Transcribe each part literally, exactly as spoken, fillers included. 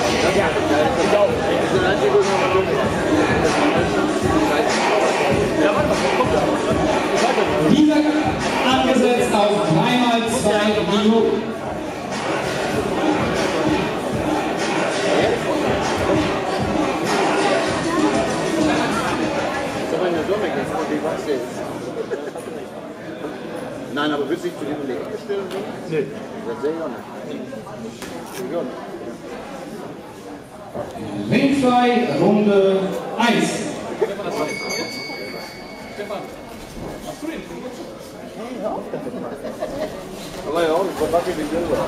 Dieser angesetzt auf dreimal zwei Minuten. Nein, aber wird sich zu dem Leben gestellt? Nee. Das sehe ich auch nicht. Ringfrei, Runde eins. Stefan, hast du den? Hey, hör auf damit. Aber ja, ich verpacke den selber.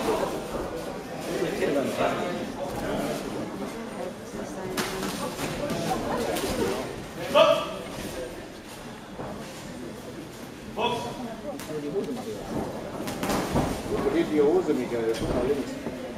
Die Hose, Michael. Die Hose, Michael. Guck mal links.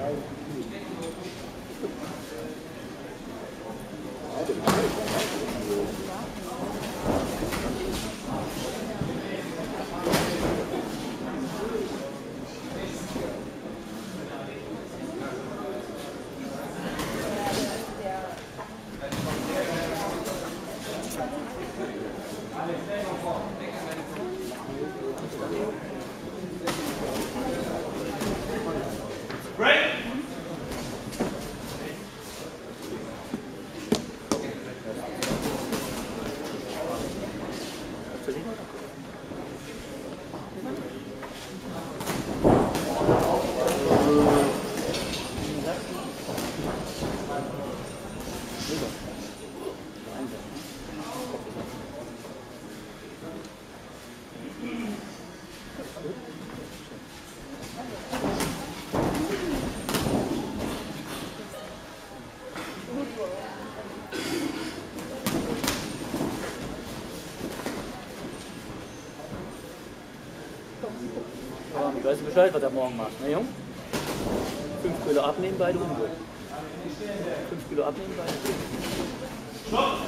Ich weiß Bescheid, was er morgen macht, ne Jung? fünf Kilo abnehmen, beide ungut. fünf Kilo abnehmen, beide ungut. Stopp!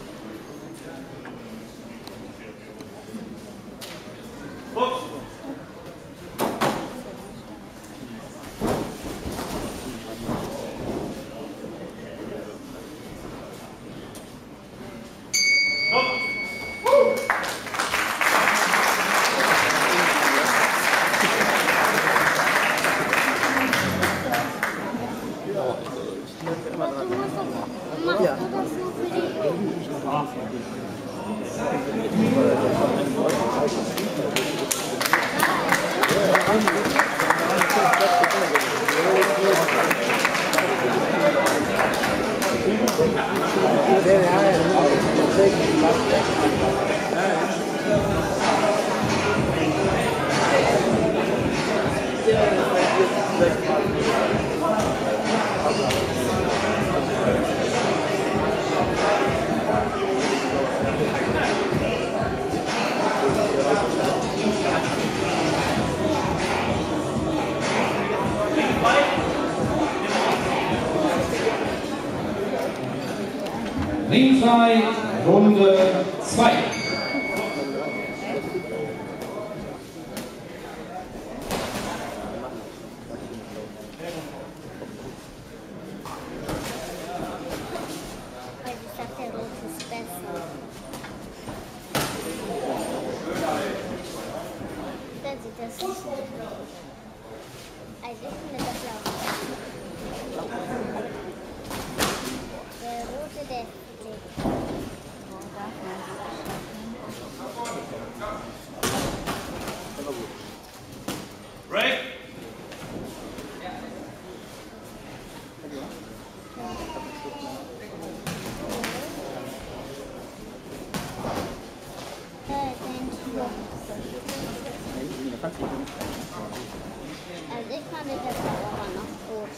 Stopp! Ringfrei, Runde zwei. Also ich fand das aber noch gut.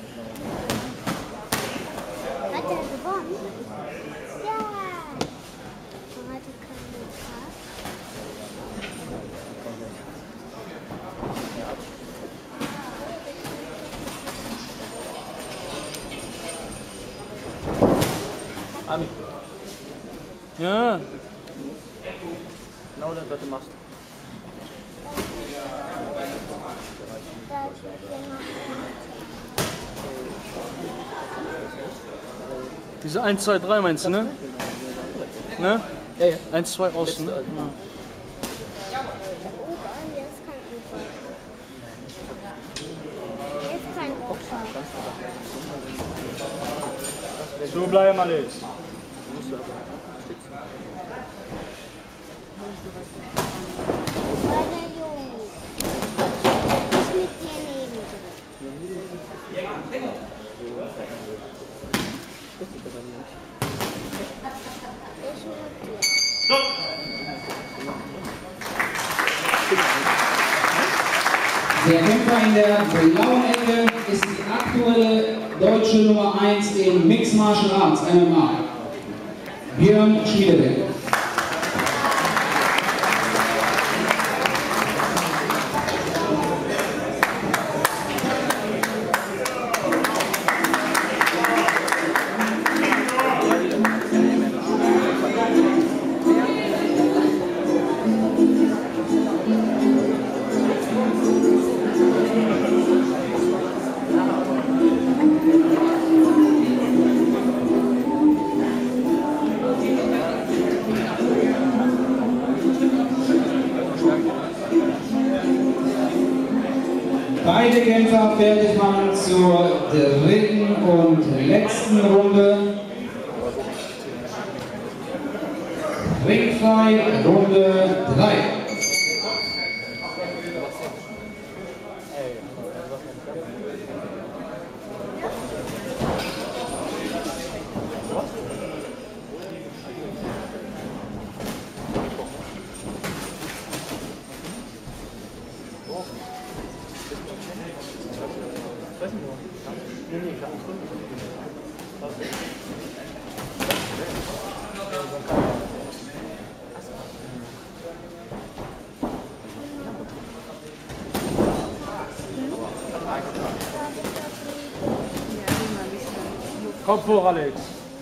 Hat er gewonnen? Ja! Und heute können wir Tag. Ami. Ja. Genau das, was du machst. Diese eins, zwei, drei meinst du, ne? Ne? Ja, ja. eins, zwei außen. Ne? Ja. Der Ober, der ist kein Ober. Der ist kein Ober. So bleiben alles. Meine Junge. Ich mit dir neben drin. Ich mit dir. Der Kämpfer in der blauen Ecke ist die aktuelle deutsche Nummer eins im Mixed Martial Arts M M A. Björn Schmiedebeck. Beide Kämpfer fertig machen zur dritten und letzten Runde. Ringfrei, Runde drei. Kopf hoch, Alex.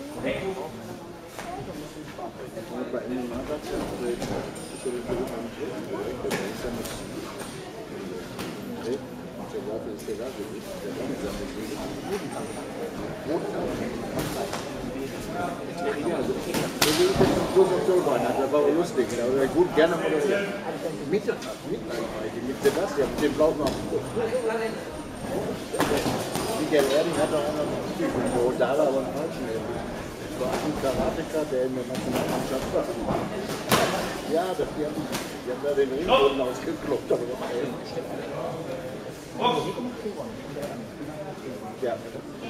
Das war auch lustig, aber gut, gerne moderiert. Mit, mit, mit Sebastian, mit dem blauen Augen. Miguel Erding hat auch noch einen Typen, da war aber ein falschen Erding. Das war ein Karateka, der in der Nationalmannschaft war. Ja, das, die, haben, die haben da den Ringboden ausgekloppt, aber das war ähnlich. Ja.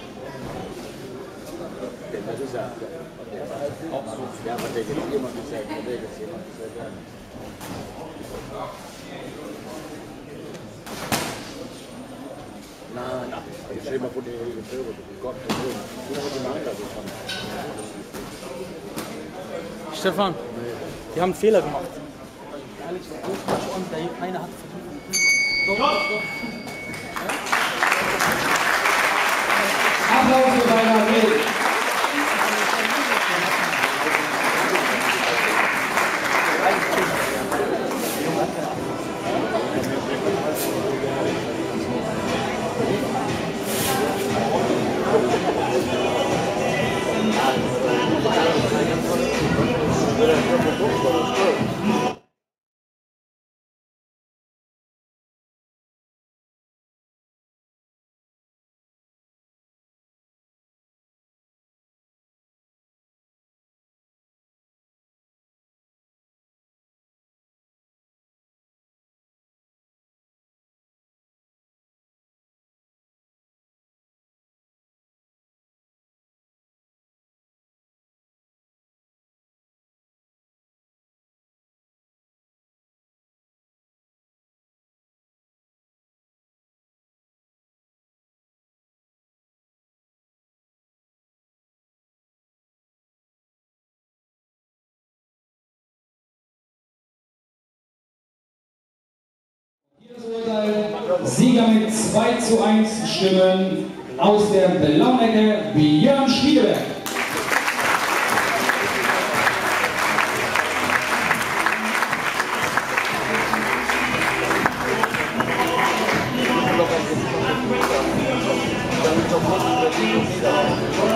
Das ist ja auch so. Ja, aber der jetzt jemand gesagt, der jetzt jemand gesagt, ja. Nein, nein, ich stelle mal vor die Hörer, Gott, du hast den Manga bekommen. Stefan, wir haben einen Fehler gemacht. Alex war groß und der eine hat Applaus für Rainer Wild. Sieger mit zwei zu eins Stimmen aus der blauen Ecke, Björn Schmiedebeck. Dann Nichts.